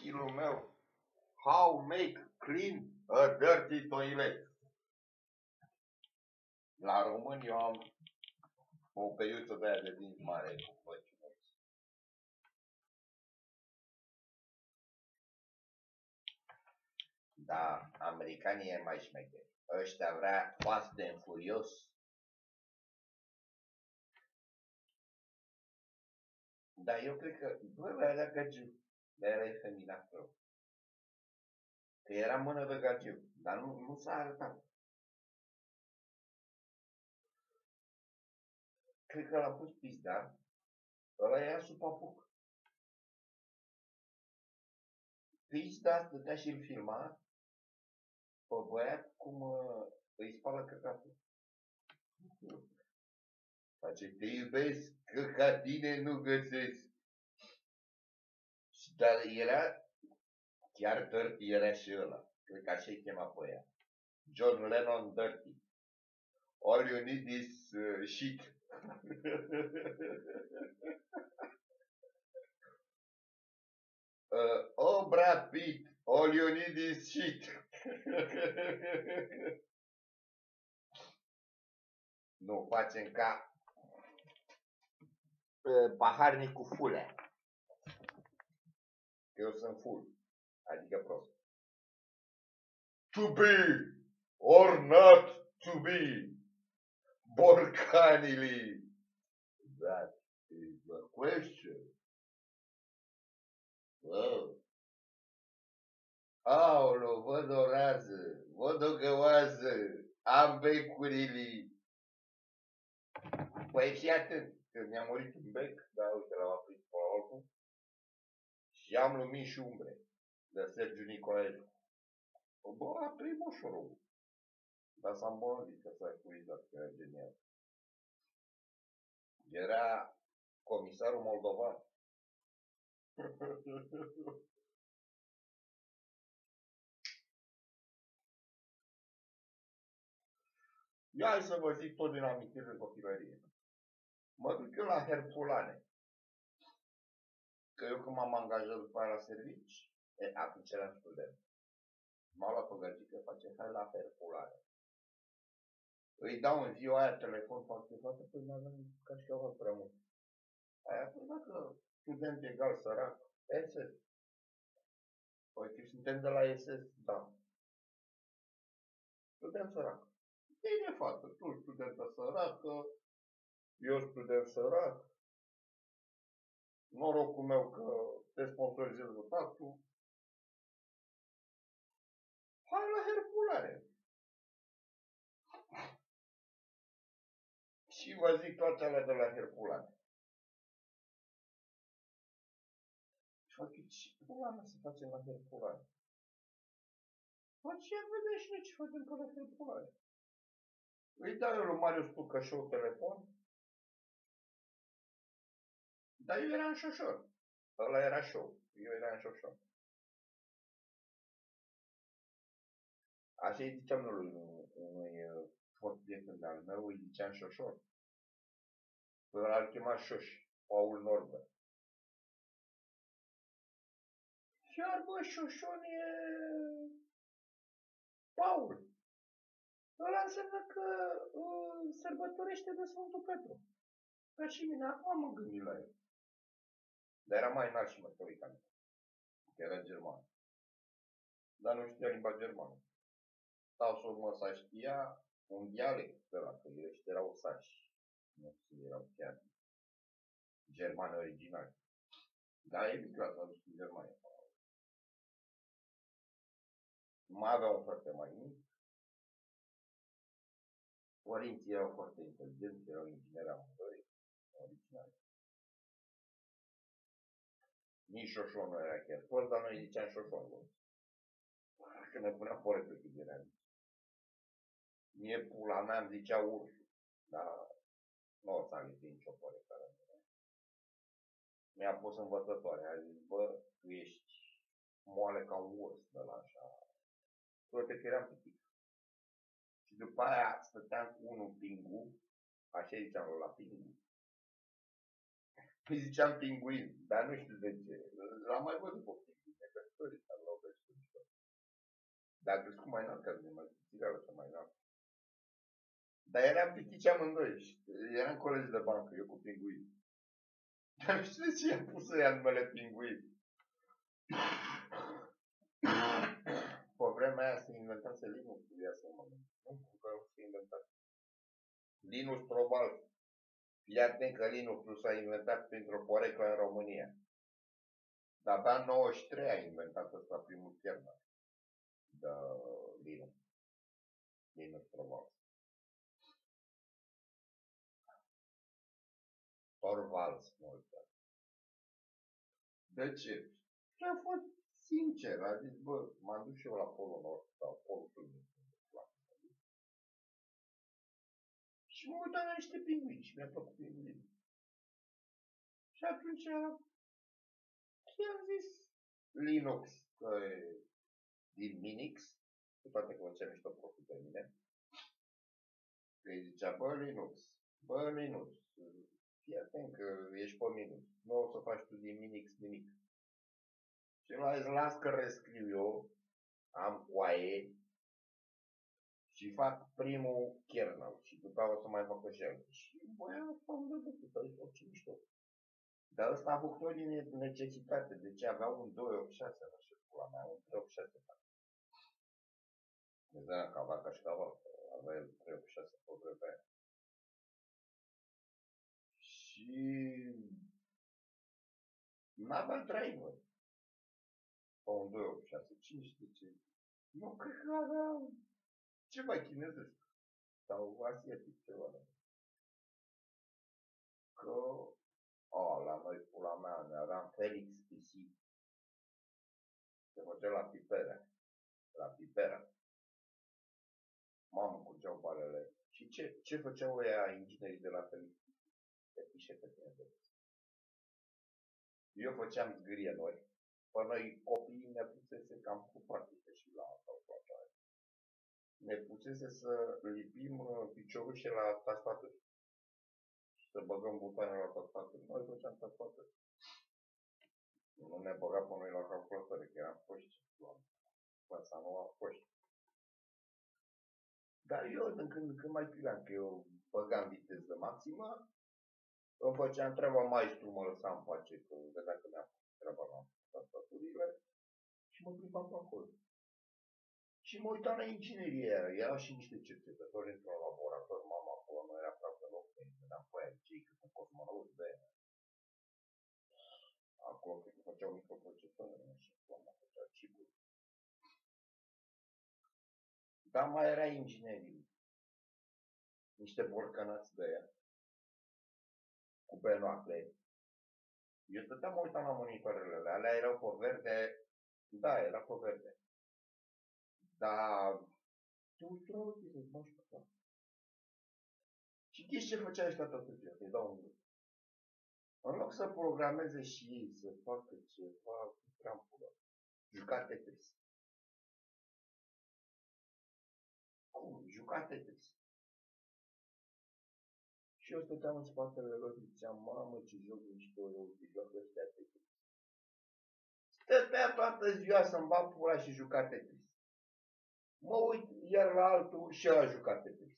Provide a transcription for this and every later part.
copilul meu. How make clean a dirty toilet. La român eu am o peiuță de aia de dinți mare cu făciuneți. Da, americanii e mai șmecheri. Ăștia vrea Fast and Furious. Dar eu cred că, bă, alea gagiu. Dar era efeminat rău. Că era mână de gagiu. Dar nu s-a arătat. Cred că l-a pus pizda. Ăla era sub apuc. Pizda stătea și îl filma pe băiat cum îi spală căcatul. Face, te iubesc, că ca tine nu găsesc. Dar era, chiar Dirty era și ăla. Cred că așa-i chema pe ea. John Lennon Dirty. All you need is shit. Oh, Brad Pitt, all you need is shit. Nu, facem ca paharnic cu fulea. Eu sunt full, adică prost. To be or not to be. Borcanili. That is the question. Wow. Aolo, văd o rază, văd o găoază, am becurile. Păi și atât, că mi-a murit un bec, dar uite, l-am aprins pe altul. Și am lumini și umbre, de Sergiu Nicolaescu. Bă, a trăit moșorul. Dar s-a îmbolnăvit, că s-a epuizat, că era genial. Era comisarul moldovan. Ia hai să vă zic tot din amintiri de copilărie. Mă duc eu la Herculane. Că eu când m-am angajat după aia la servici, atunci eram student. M-a luat o gărgică, face, hai la Herculane. Îi dau în ziua aia telefon, fac de toată, păi n-avem cașcaval prea mult. Aia, păi dacă student egal sărac, SS. Păi suntem de la SS, da. Student sărac. Bine, fată, tu studentă săracă, eu student sărac. Norocul meu că te sponsorizez votatul. Hai la Herculane. Și vă zic toate alea de la Herculane. Și fac, ce pula mea să facem la Herculane? Bă, ce vedem și noi ce facem pe la Herculane? Îi dau eu lui Marius Pucășou telefon. Dar eu eram șoșor. Ăla era show. Eu eram șoșor. Așa îi ziceam unui fost prieten de-al meu, îi ziceam șoșor. Până l-ar chema șoș, Paul Norbert. Iar bă, șoșon e Paul. Ăla înseamnă că sărbătorește de Sfântul Petru. Ca și mine, acum mă gândi la el. Dar era mai înalt și mătorica mea. Că era german. Dar nu știa limba germană. Sau să urmă să știa un dialect de la că ei ăștia erau sași. Nu știu, erau chiar germani originali. Dar e migrat, s-a dus în Germania. Mai avea un frate mai mic. Părinții erau foarte inteligenți, erau ingineri amândoi, originali. Nici șoșon nu era chiar fost, dar noi ziceam șoșon. Că ne punea poretul cât era mici. Mie pula mea îmi zicea ursul, dar nu o să am nicio poretă la mine. Mi-a pus învățătoare, a zis, bă, tu ești moale ca un urs de la așa. Toate că eram pitic. Și după aia stăteam cu unul pingu, așa ziceam la pingu. Îi ziceam pinguin, dar nu știu de ce. L-am mai văzut pe pinguine, că Dar eram pitici amândoi și eram colegi de bancă, eu cu Pinguin. Dar nu știu de ce i-am pus ăia numele Pinguin. Pe vremea aia se inventase Linux, ia să mă gândesc. Nu, că se inventat. Linus Torvalds. Fii atent că Linux s-a inventat printr-o poreclă în România. Dar abia în 93 a inventat ăsta primul kernel de Linux. Linus Torvalds. Torvalds, nu uita. De ce? Și a fost sincer, a zis, bă, m-am dus și eu la Polul Nord sau Polul Sud. Și mă uitam la niște pinguini și mi-a plăcut pinguinii. Și atunci i-am zis Linux, că e din Minix, cu toate că făcea mișto profit de mine. Îi zicea, bă, Linux, fii atent că ești pe Minux, nu o să faci tu din Minix nimic. Și el a zis, las că rescriu eu, am coaie și fac primul kernel și după aceea o să mai fac și altul. Și băi, asta am văzut, a zis, ce mișto. Dar ăsta a făcut-o din necesitate, deci avea un 286, nu știu, pula mea, un 386. Îți dă că avea cașcaval, avea el 386 pe vremea aia. Și n-avea driver pe un 286, cine știe ce. Nu cred că avea ceva chinezesc sau asiatic ceva. Că, la noi, pula mea, ne aveam Felix PC. Se făcea la Pipera. Mamă, curgeau balele. Și ce făceau ăia inginerii de la Felix PC? Se pișe pe tine. Eu făceam zgârie noi. Pe noi copiii ne pusese cam cu partite și la calculatoare. Ne pusese să lipim piciorușe la tastaturi. Și să băgăm butoane la tastaturi. Noi făceam tastaturi. Nu ne băga pe noi la calculatoare, că eram foști. Clasa nouă a foști. Dar eu din când în când mai pileam, că eu băgam viteză maximă, îmi făceam treaba, maestru mă lăsa în pace, că vedea că mi-am făcut treaba la tastaturile și mă plimbam pe acolo. Și mă uitam la inginerie, erau și niște cercetători într-un laborator, mama acolo, nu era aproape loc, vedeam pe aia cei că sunt cosmonauți de aia. Acolo cred că făceau microprocesoare, nu știu cum făceau chipuri. Dar mai era inginerie. Niște borcănați de aia. Cu benoacle. Eu stăteam, mă uitam la monitoarele alea, erau pe verde. Da, era pe verde. Dar te usturau ochii să-ți bași pe cap. Și știți ce făcea ăștia toată ziua? Să-i dau un gând. În loc să programeze și ei, să facă ceva cu trampulă, juca Tetris. Cum? Juca Tetris. Și eu stăteam în spatele lor și ziceam, mamă, ce joc mișto, eu te joc ăștia Tetris. Stătea toată ziua să-mi bag pula și juca Tetris. Mă uit iar la altul și el a jucat Tetris.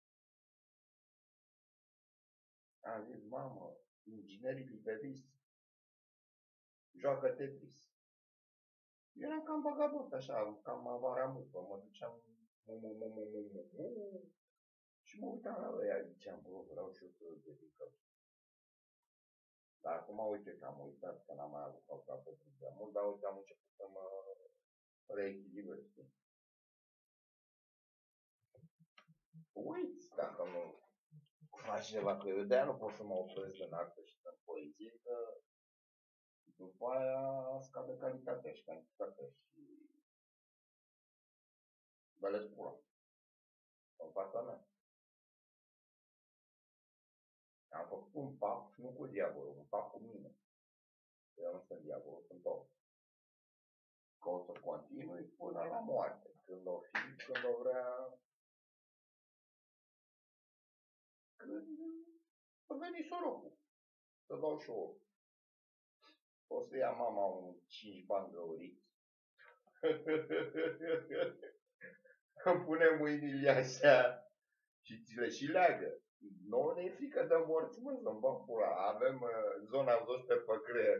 Am zis, mamă, inginerii liberiști joacă Tetris. Eu eram cam vagabond, așa, cam avaramupă, mă duceam și mă uitam la ăia, ziceam, bă, vreau și eu să devin ca ăsta. Dar acum uite că am uitat, că n-am mai avut calculator de mult, dar uite, am început să mă reechilibrez. Uiți, dacă nu faci ceva, că eu de-aia nu pot să mă opresc în artă și în poezie, că după aia scade calitatea și cantitatea și dă-le pula. În fața mea. Am făcut un pact, nu cu diavolul, un pact cu mine. Eu nu sunt diavolul, sunt om. Că o să continui până la moarte. Când o fi, când o vrea. Când o veni sorocul. Să dau și eu. O să ia mama un 5 bani găuriți. Îmi pune mâinile așa Și ți le și leagă. Nu ne e frică de morți, mă, să-mi bag pula. Avem zona 12 pe creier.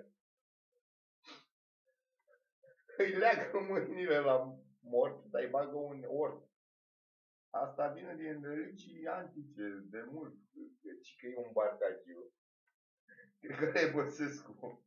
Îi leagă mâinile la mort, dar îi bagă un ort. Asta vine din religii antice, de mult. Deci că e un barcagiu. Cred că e Băsescu.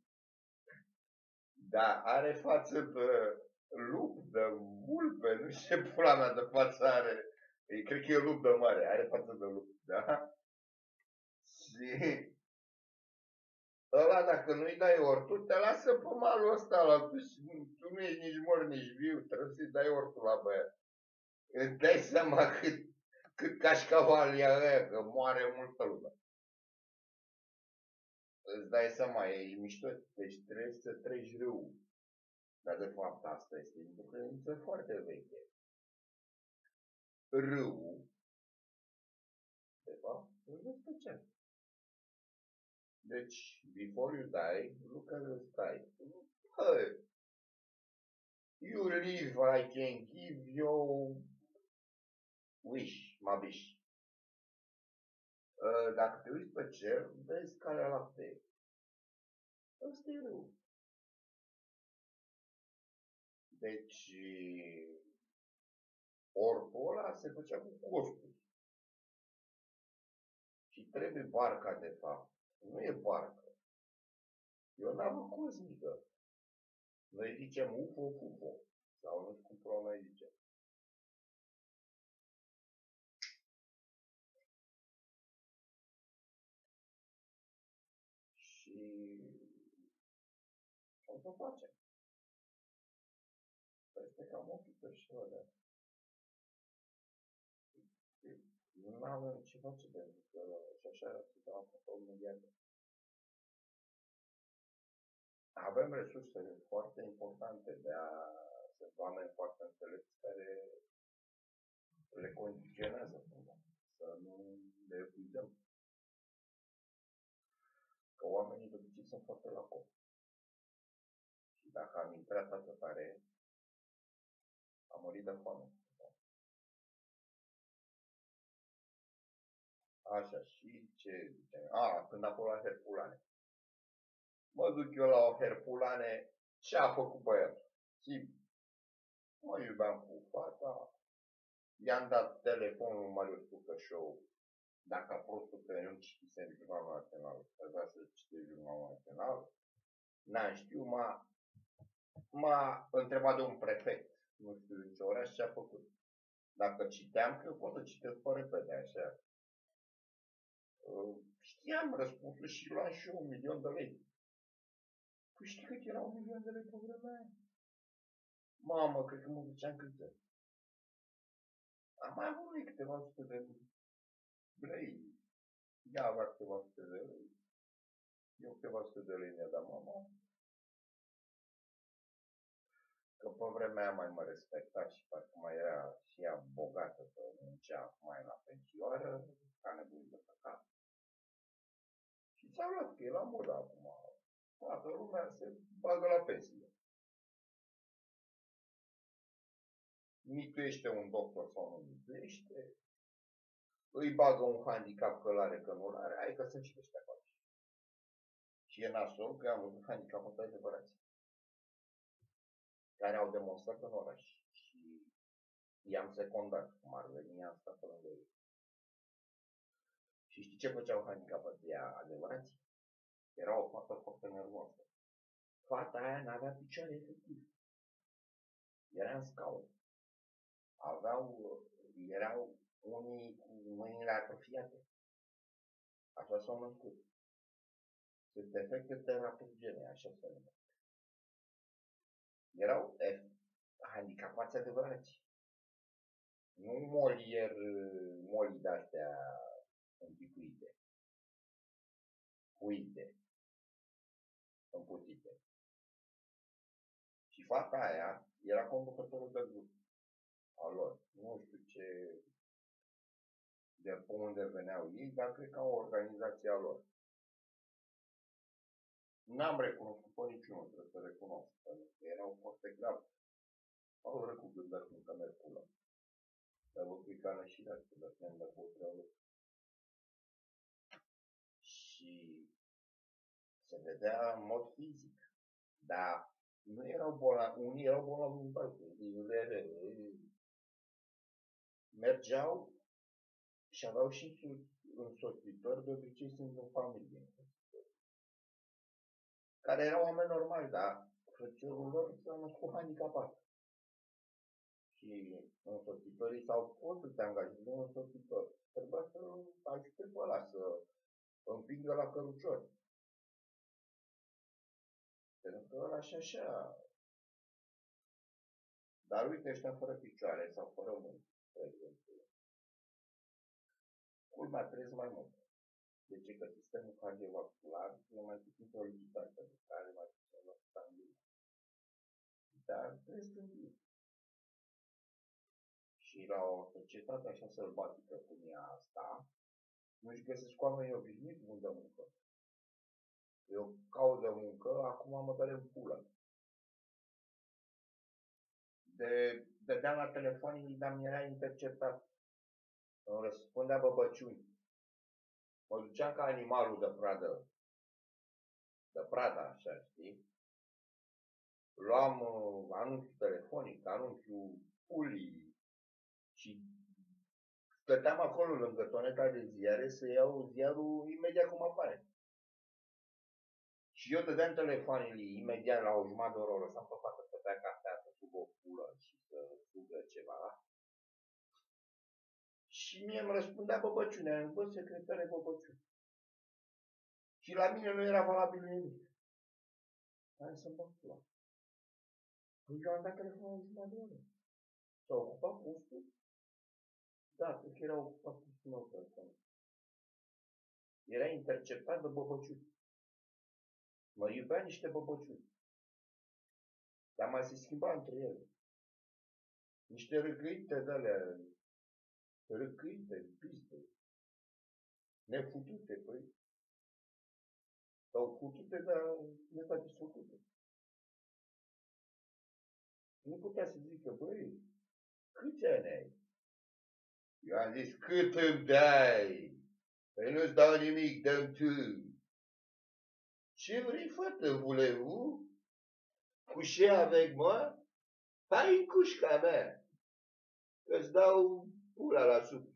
Da, are față de lup, de vulpe, nu știu ce pula mea de față are. Cred că e lup de mare, are față de lup, da? Și ăla, dacă nu-i dai ortul, te lasă pe malul ăsta la tu și tu nu ești nici mort, nici viu, trebuie să-i dai ortul la băiat. Îți dai seama cât cașcaval e aia, că moare multă lume. Îți dai seama, e mișto, deci trebuie să treci râul. Dar de fapt asta este o credință foarte veche. Râul, de fapt, e special. Deci, before you die, look at the sky. Hey, you live, I can give you wish, mabiș. Dacă te uiți pe cer, vezi calea laptei. Ăsta e râul. Deci, ortul ăla se făcea cu costuri. Și trebuie barca, de fapt. Nu e barcă. E o navă cosmică. Noi zicem UFO, FUFO. Sau nu știu cum pula noi zicem. Și o să facem. Este cam o pică și ăla. Nu avem ce face pentru că și așa se dau pe imediat. Avem resurse foarte importante de a sunt oameni foarte înțelepți care le condiționează cumva. Să nu le epuizăm. Că oamenii de obicei sunt foarte la cop. Și dacă am intrat atât tare, am murit de foame. Așa, și ce zicem? Când a fost la Herculane. Mă duc eu la o Herculane, ce a făcut băiatul? Simplu. Mă iubeam cu fata, i-am dat telefonul lui Marius Pucășou, dacă a prostul că eu nu citisem Jurnalul Național, trebuia să citesc Jurnalul Național, n-am știut, m-a întrebat de un prefect, nu știu din ce oraș, ce a făcut. Dacă citeam, că eu pot să citesc pe repede, așa. Știam răspunsul și luam și eu 1.000.000 de lei. Păi știi cât era 1.000.000 de lei pe vremea aia? Mamă, cred că mă duceam câte. Am mai avut noi câteva sute de lei. Ea avea câteva sute de lei. Eu câteva sute de lei mi-a dat mama. Că pe vremea aia mai mă respecta și parcă mai era și ea bogată, că muncea mai la pensioară, ca nebunită pe cap. Și s-a luat, că e la modă acum. Toată lumea se bagă la pensie. Mituiește un doctor sau nu mituiește, îi bagă un handicap că l-are, că nu l-are, hai că sunt și ăștia faci. Și e nasol că am văzut handicapați adevărați, care au demonstrat în oraș și i-am secundat, cum ar veni, i-am stat pe lângă ei. Și știi ce făceau handicapații adevărați? Era o fată foarte nervoasă. Fata aia n-avea picioare efectiv. Era în scaun. Erau unii cu mâinile atrofiate. Așa s-au născut. Sunt defecte terapogene, așa se numesc. Erau handicapați adevărați. Nu moli de-astea împicuite. Puite. Împutite. Și fata aia era conducătorul de grup al lor. Nu știu de unde veneau ei, dar cred că au o organizație a lor. N-am recunoscut pe niciunul, trebuie să recunosc, pentru că erau foarte grav. Au răcut gândări cu Mercula. Dar vă americană și la ne-am dat cu o treabă. Și se vedea în mod fizic. Dar nu erau bolnavi, unii erau bolnavi în alții. Mergeau și aveau și însoțitori, de obicei sunt în familie. Care erau oameni normali, dar frățiorul lor s-a născut handicapat. Și însoțitorii sau poți să te angajezi de un însoțitor. Trebuia să ajute pe ăla să împingă la cărucior. Pentru că ăla și așa. Dar uite, ăștia fără picioare sau fără mâini, de exemplu. Culmea trăiesc mai mult. De ce? Că sistemul cardiovascular e mai puțin solicitat, pentru că are mai puțin sanguine. Dar trăiesc în zi. Și la o societate așa sălbatică cum e asta, nu-și găsesc oamenii obișnuiți mult de muncă. Eu caut de muncă, acum mă dare în pulă. Dădeam la telefon, dar mi era interceptat. Îmi răspundea băbăciuni. Mă duceam ca animalul de pradă. De prada, așa, știi? Luam anunțiul telefonic, anunțiul pulii și stăteam acolo lângă toneta de ziare să iau ziarul imediat cum apare. Și eu dădeam telefoanele imediat la o jumătate de oră, o lăsam pe fată să bea cafea, să sub o pulă și să sugă ceva. Și mie îmi răspundea băbăciunea, bă, secretare băbăciune. Și la mine nu era valabil nimic. Hai să-mi bag pula. Păi eu am dat telefonul în jumătate de oră. S-a ocupat postul? Da, cred că era ocupat postul meu telefon. Era interceptat de băbăciuni. Mă iubea niște băbăciuni. Dar mai se schimba între ele. Niște râcâite de-alea. Râcâite, piste. Nefutute, păi. Sau futute, dar nesatisfăcute. Nu putea să zică, băi, câți ani ai? Eu am zis, cât îmi dai? Păi nu-ți dau nimic, dă-mi tu. Ce vrei, fată, voulez-vous? Coucher avec moi? Hai în cușca mea, că-ți dau pula la supă.